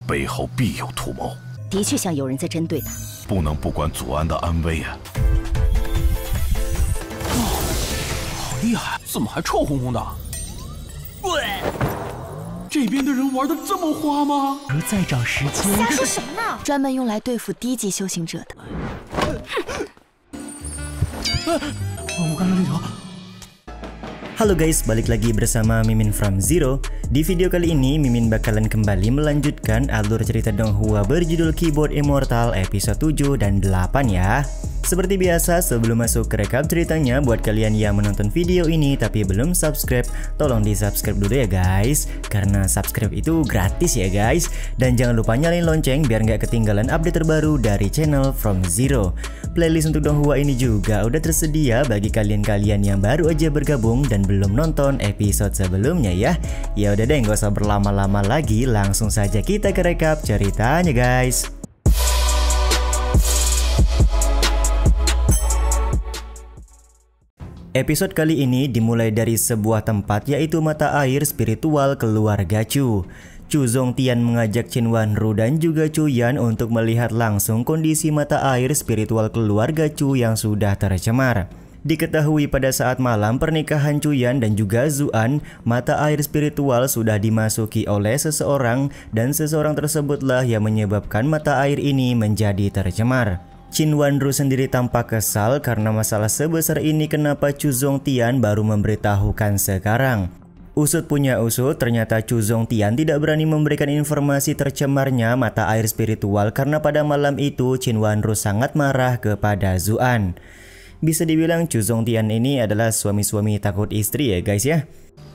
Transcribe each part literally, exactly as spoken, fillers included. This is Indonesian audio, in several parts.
背后必有图谋。 的确像有人在针对他， 不能不管祖安的安危啊！ 哇，好厉害！怎么还臭烘烘的？喂，这边的人玩的这么花吗？ 不再找时间。 瞎说什么呢？ 专门用来对付低级修行者的。 我看到这条。 Halo guys, balik lagi bersama Mimin from Zero. Di video kali ini, Mimin bakalan kembali melanjutkan alur cerita Donghua berjudul Keyboard Immortal episode tujuh dan delapan ya. Seperti biasa, sebelum masuk ke rekap ceritanya, buat kalian yang menonton video ini tapi belum subscribe, tolong di subscribe dulu ya guys, karena subscribe itu gratis ya guys. Dan jangan lupa nyalain lonceng biar nggak ketinggalan update terbaru dari channel From Zero. Playlist untuk Donghua ini juga udah tersedia bagi kalian-kalian yang baru aja bergabung dan belum nonton episode sebelumnya ya. Ya udah deh, nggak usah berlama-lama lagi, langsung saja kita ke rekap ceritanya guys. Episode kali ini dimulai dari sebuah tempat yaitu mata air spiritual keluarga Chu. Chu Zongtian mengajak Qin Wanru dan juga Chu Yan untuk melihat langsung kondisi mata air spiritual keluarga Chu yang sudah tercemar. Diketahui pada saat malam pernikahan Chu Yan dan juga Zuan, mata air spiritual sudah dimasuki oleh seseorang dan seseorang tersebutlah yang menyebabkan mata air ini menjadi tercemar. Qin Wanru sendiri tampak kesal karena masalah sebesar ini kenapa Chu Zongtian baru memberitahukan sekarang. Usut punya usut, ternyata Chu Zongtian tidak berani memberikan informasi tercemarnya mata air spiritual karena pada malam itu Qin Wanru sangat marah kepada Zuan. Bisa dibilang Chu Zongtian ini adalah suami-suami takut istri ya guys ya.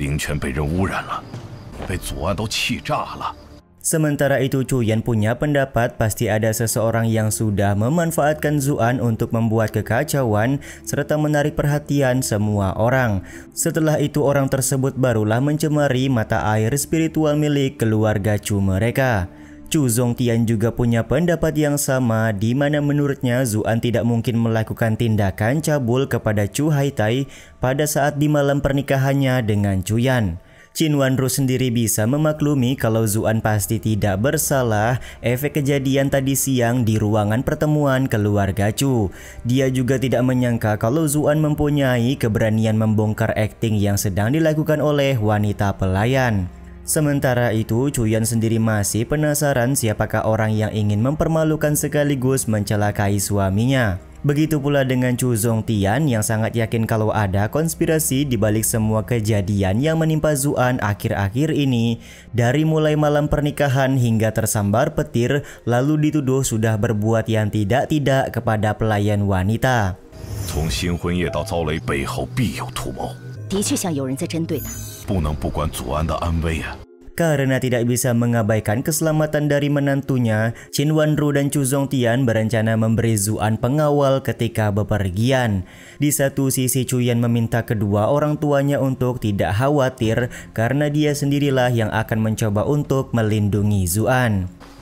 Sementara itu Chu Yan punya pendapat pasti ada seseorang yang sudah memanfaatkan Zuan untuk membuat kekacauan serta menarik perhatian semua orang. Setelah itu orang tersebut barulah mencemari mata air spiritual milik keluarga Chu mereka. Chu Zongtian juga punya pendapat yang sama di mana menurutnya Zuan tidak mungkin melakukan tindakan cabul kepada Chu Haitai pada saat di malam pernikahannya dengan Chu Yan. Qin Wanru sendiri bisa memaklumi kalau Zuan pasti tidak bersalah efek kejadian tadi siang di ruangan pertemuan keluarga Chu. Dia juga tidak menyangka kalau Zuan mempunyai keberanian membongkar akting yang sedang dilakukan oleh wanita pelayan. Sementara itu, Chu Yan sendiri masih penasaran siapakah orang yang ingin mempermalukan sekaligus mencelakai suaminya. Begitu pula dengan Chu Zongtian yang sangat yakin kalau ada konspirasi di balik semua kejadian yang menimpa Zuan akhir-akhir ini. Dari mulai malam pernikahan hingga tersambar petir lalu dituduh sudah berbuat yang tidak-tidak kepada pelayan wanita. 从新婚夜到遭雷，背后必有图谋。 的确像有人在针对他， 不能不管祖安的安危啊！ Karena tidak bisa mengabaikan keselamatan dari menantunya, Qin Wanru dan Chu Zongtian berencana memberi Zuan pengawal ketika bepergian. Di satu sisi Chu Yan meminta kedua orang tuanya untuk tidak khawatir karena dia sendirilah yang akan mencoba untuk melindungi Zuan.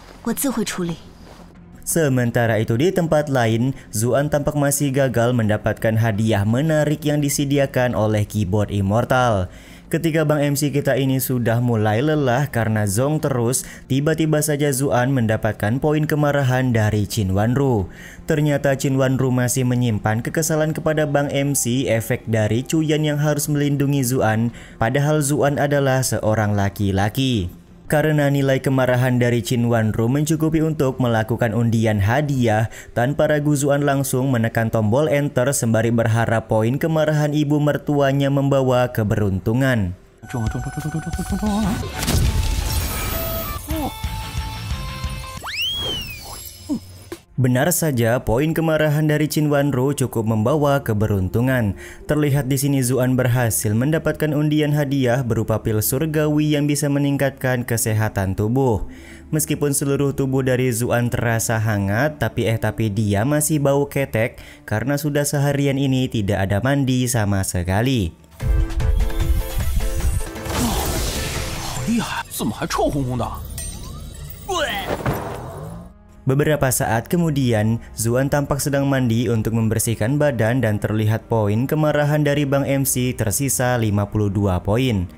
Sementara itu di tempat lain, Zuan tampak masih gagal mendapatkan hadiah menarik yang disediakan oleh Keyboard Immortal. Ketika Bang M C kita ini sudah mulai lelah karena zong terus, tiba-tiba saja Zuan mendapatkan poin kemarahan dari Qin Wanru. Ternyata Qin Wanru masih menyimpan kekesalan kepada Bang M C efek dari Chu Yan yang harus melindungi Zuan, padahal Zuan adalah seorang laki-laki. Karena nilai kemarahan dari Qin Wanru mencukupi untuk melakukan undian hadiah, tanpa ragu Zuan langsung menekan tombol enter sembari berharap poin kemarahan ibu mertuanya membawa keberuntungan. Benar saja, poin kemarahan dari Qin Wanru cukup membawa keberuntungan. Terlihat di sini Zuan berhasil mendapatkan undian hadiah berupa pil surgawi yang bisa meningkatkan kesehatan tubuh. Meskipun seluruh tubuh dari Zuan terasa hangat, tapi eh tapi dia masih bau ketek karena sudah seharian ini tidak ada mandi sama sekali. Beberapa saat kemudian, Zuan tampak sedang mandi untuk membersihkan badan dan terlihat poin kemarahan dari Bang M C tersisa lima puluh dua poin.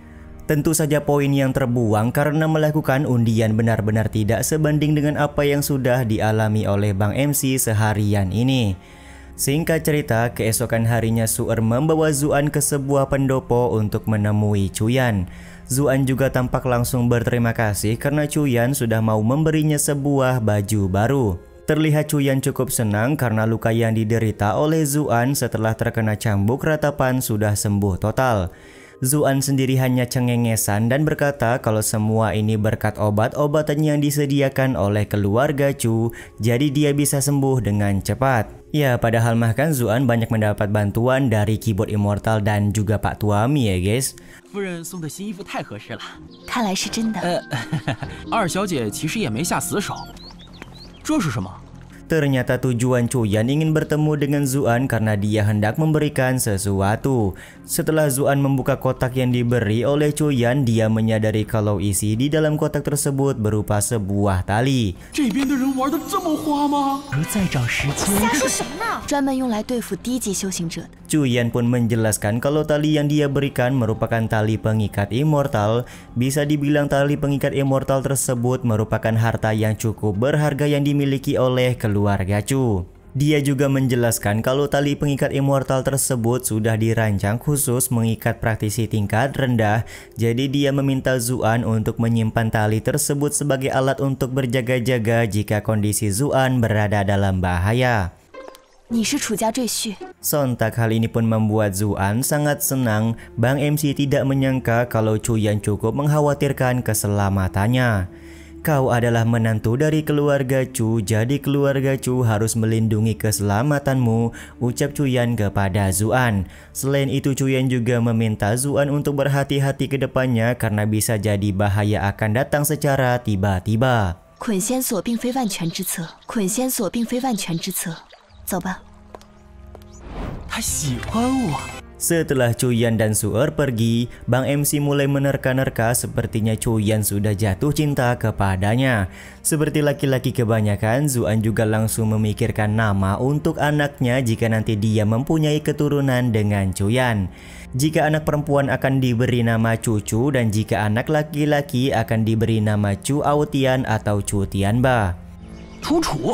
Tentu saja poin yang terbuang karena melakukan undian benar-benar tidak sebanding dengan apa yang sudah dialami oleh Bang M C seharian ini. Singkat cerita, keesokan harinya Su'er membawa Zuan ke sebuah pendopo untuk menemui Cuyan. Zuan juga tampak langsung berterima kasih karena Cuyan sudah mau memberinya sebuah baju baru. Terlihat Cuyan cukup senang karena luka yang diderita oleh Zuan setelah terkena cambuk ratapan sudah sembuh total. Zuan sendiri hanya cengengesan dan berkata kalau semua ini berkat obat-obatan yang disediakan oleh keluarga Chu, jadi dia bisa sembuh dengan cepat. Ya, padahal mah kan Zuan banyak mendapat bantuan dari Keyboard Immortal dan juga Pak Tuami ya guys. 夫人送的新衣服太合适了。 看来是真的。 呃，二小姐其实也没下死手。这是什么？ Ternyata tujuan Cuyan ingin bertemu dengan Zuan karena dia hendak memberikan sesuatu. Setelah Zuan membuka kotak yang diberi oleh Cuyan, dia menyadari kalau isi di dalam kotak tersebut berupa sebuah tali. 这边的人玩得这么花吗？而再找时间。 瞎说什么呢？ 专门用来对付低级修行者的。 Cuyan pun menjelaskan kalau tali yang dia berikan merupakan tali pengikat immortal. Bisa dibilang tali pengikat immortal tersebut merupakan harta yang cukup berharga yang dimiliki oleh keluarga Chu. Dia juga menjelaskan kalau tali pengikat immortal tersebut sudah dirancang khusus mengikat praktisi tingkat rendah. Jadi dia meminta Zuan untuk menyimpan tali tersebut sebagai alat untuk berjaga-jaga jika kondisi Zuan berada dalam bahaya. 你是楚家赘婿。 Sontak hal ini pun membuat Zuan sangat senang. Bang M C tidak menyangka kalau Cuyan cukup mengkhawatirkan keselamatannya. Kau adalah menantu dari keluarga Chu, jadi keluarga Chu harus melindungi keselamatanmu, ucap Cuyan kepada Zuan. Selain itu Cuyan juga meminta Zuan untuk berhati-hati ke depannya karena bisa jadi bahaya akan datang secara tiba-tiba. 捆仙索并非万全之策，捆仙索并非万全之策。 走吧。 他喜欢我。 Setelah Cuyan dan Su'er pergi, Bang M C mulai menerka-nerka sepertinya Cuyan sudah jatuh cinta kepadanya. Seperti laki-laki kebanyakan, Zuan juga langsung memikirkan nama untuk anaknya jika nanti dia mempunyai keturunan dengan Cuyan. Jika anak perempuan akan diberi nama Cucu dan jika anak laki-laki akan diberi nama Chu Aotian atau Chu Tianba. Cucu.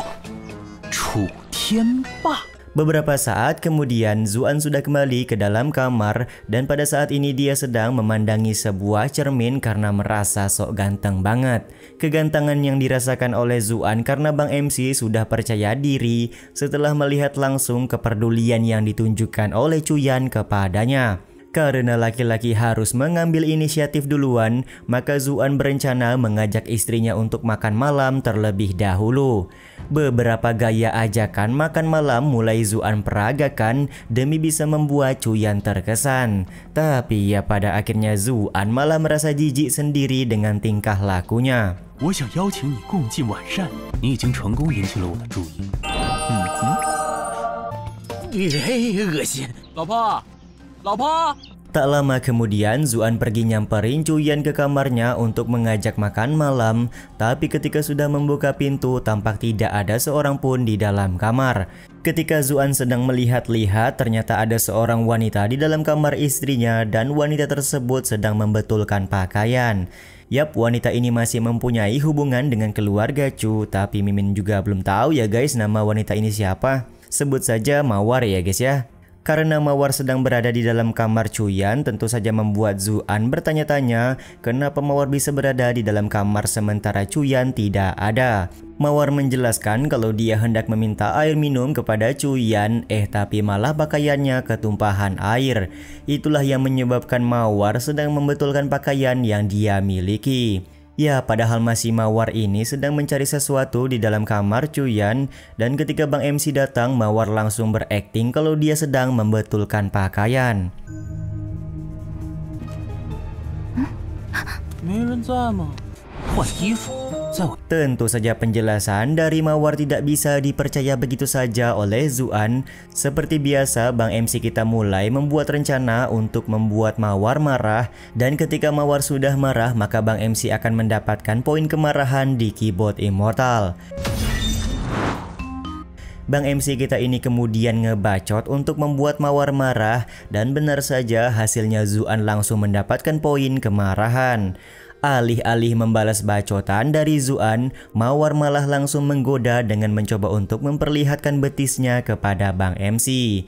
Chu Tianba. Beberapa saat kemudian Zuan sudah kembali ke dalam kamar dan pada saat ini dia sedang memandangi sebuah cermin karena merasa sok ganteng banget. Kegantengan yang dirasakan oleh Zuan karena Bang M C sudah percaya diri setelah melihat langsung kepedulian yang ditunjukkan oleh Cuyan kepadanya. Karena laki-laki harus mengambil inisiatif duluan, maka Zuan berencana mengajak istrinya untuk makan malam terlebih dahulu. Beberapa gaya ajakan makan malam mulai Zuan peragakan demi bisa membuat Cuyan terkesan. Tapi ya pada akhirnya Zuan malah merasa jijik sendiri dengan tingkah lakunya. 我想邀请你共进晚膳，你已经成功引起了我的注意。嗯哼，嘿，恶心！老婆，老婆。 Tak lama kemudian Zuan pergi nyamperin Cuyan ke kamarnya untuk mengajak makan malam. Tapi ketika sudah membuka pintu tampak tidak ada seorang pun di dalam kamar. Ketika Zuan sedang melihat-lihat ternyata ada seorang wanita di dalam kamar istrinya dan wanita tersebut sedang membetulkan pakaian. Yap, wanita ini masih mempunyai hubungan dengan keluarga Chu, tapi Mimin juga belum tahu ya guys nama wanita ini siapa. Sebut saja Mawar ya guys ya. Karena Mawar sedang berada di dalam kamar Cuyan, tentu saja membuat Zuan bertanya-tanya kenapa Mawar bisa berada di dalam kamar sementara Cuyan tidak ada. Mawar menjelaskan kalau dia hendak meminta air minum kepada Cuyan, eh tapi malah pakaiannya ketumpahan air. Itulah yang menyebabkan Mawar sedang membetulkan pakaian yang dia miliki. Ya, padahal masih Mawar ini sedang mencari sesuatu di dalam kamar Cuyan dan ketika Bang M C datang, Mawar langsung berakting kalau dia sedang membetulkan pakaian. Tentu saja penjelasan dari Mawar tidak bisa dipercaya begitu saja oleh Zuan. Seperti biasa, Bang M C kita mulai membuat rencana untuk membuat Mawar marah. Dan ketika Mawar sudah marah, maka Bang M C akan mendapatkan poin kemarahan di Keyboard Immortal. Bang M C kita ini kemudian ngebacot untuk membuat Mawar marah, dan benar saja hasilnya Zuan langsung mendapatkan poin kemarahan. Alih-alih membalas bacotan dari Zuan, Mawar malah langsung menggoda dengan mencoba untuk memperlihatkan betisnya kepada Bang M C.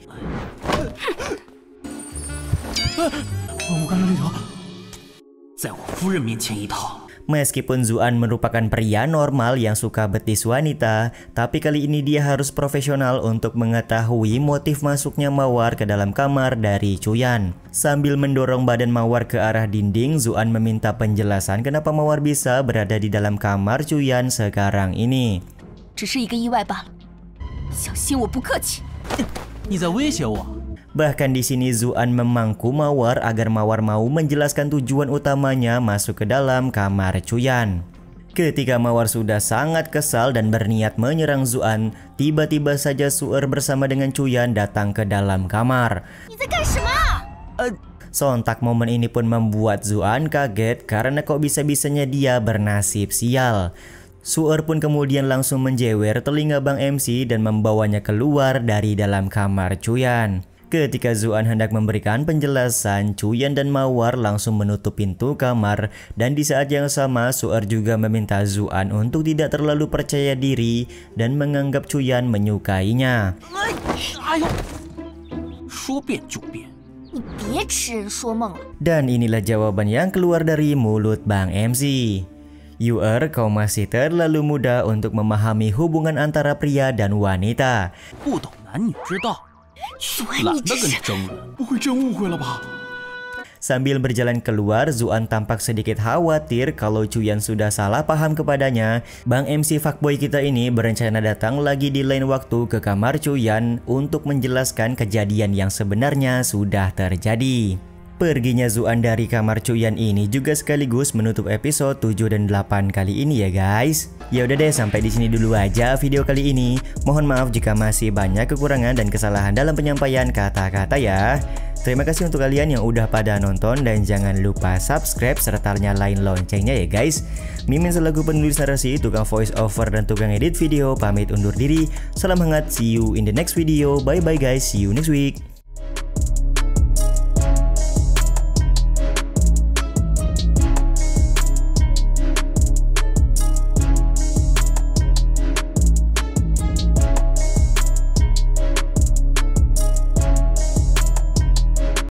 Meskipun Zuan merupakan pria normal yang suka betis wanita, tapi kali ini dia harus profesional untuk mengetahui motif masuknya Mawar ke dalam kamar dari Cuyan. Sambil mendorong badan Mawar ke arah dinding, Zuan meminta penjelasan kenapa Mawar bisa berada di dalam kamar Cuyan sekarang ini. Bahkan di sini Zuan memangku Mawar agar Mawar mau menjelaskan tujuan utamanya masuk ke dalam kamar Cuyan. Ketika Mawar sudah sangat kesal dan berniat menyerang Zuan, tiba-tiba saja Su'er bersama dengan Cuyan datang ke dalam kamar. Sontak momen ini pun membuat Zuan kaget karena kok bisa-bisanya dia bernasib sial. Su'er pun kemudian langsung menjewer telinga Bang M C dan membawanya keluar dari dalam kamar Cuyan. Ketika Zuan hendak memberikan penjelasan, Cuyan dan Mawar langsung menutup pintu kamar, dan di saat yang sama Su'er juga meminta Zuan untuk tidak terlalu percaya diri dan menganggap Cuyan menyukainya. Dan inilah jawaban yang keluar dari mulut Bang M C. Yu'er, kau masih terlalu muda untuk memahami hubungan antara pria dan wanita. Sambil berjalan keluar, Zuan tampak sedikit khawatir kalau Cuyan sudah salah paham kepadanya. Bang M C fuckboy kita ini berencana datang lagi di lain waktu ke kamar Cuyan untuk menjelaskan kejadian yang sebenarnya sudah terjadi. Perginya Zuan dari kamar Cuyan ini juga sekaligus menutup episode tujuh dan delapan kali ini ya guys. Ya udah deh, sampai di sini dulu aja video kali ini. Mohon maaf jika masih banyak kekurangan dan kesalahan dalam penyampaian kata-kata ya. Terima kasih untuk kalian yang udah pada nonton, dan jangan lupa subscribe serta nyalain loncengnya ya guys. Mimin selaku penulis narasi, tukang voice over dan tukang edit video pamit undur diri. Salam hangat, see you in the next video. Bye bye guys, see you next week.